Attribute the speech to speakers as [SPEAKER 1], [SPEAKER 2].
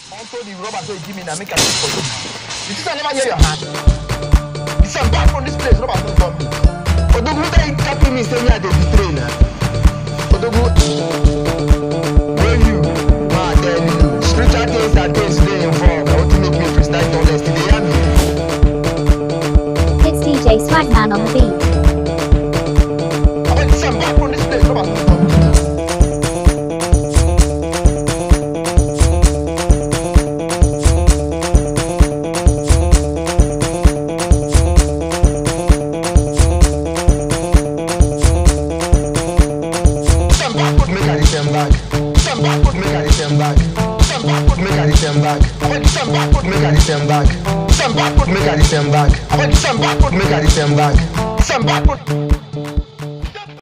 [SPEAKER 1] Also the rubber so you give me now make a piece for you. You see I never hear your hand. You see I'm back from this place, rubber don't come me. Odogu, who they tapping me saying I dey betray now? Odogu, when you, I tell you, spiritual things and things they involved. I want to make me freestyle honesty. They hear me.
[SPEAKER 2] It's DJ Swagman on the beat.
[SPEAKER 1] I want to say I'm back from this place, rubber don't come me. Make a back. I want some backward, make a back. Some backward.